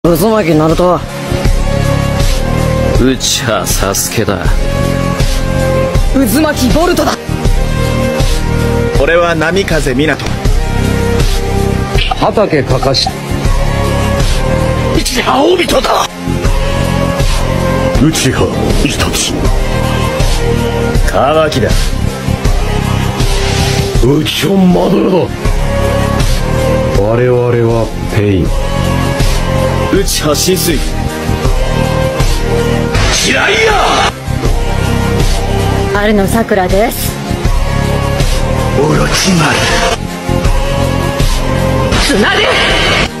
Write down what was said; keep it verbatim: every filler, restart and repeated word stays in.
渦巻ナルト。 うちはサスケだ。 渦巻ボルトだ。 俺は波風湊。 畑かかし。 内葉帯人だ。 内葉一つ。 カワキだ。 内葉マドラだ。我々はペイン。 内葉浸水。嫌いや。 有野さくらです。 オロチマル。 つなげ。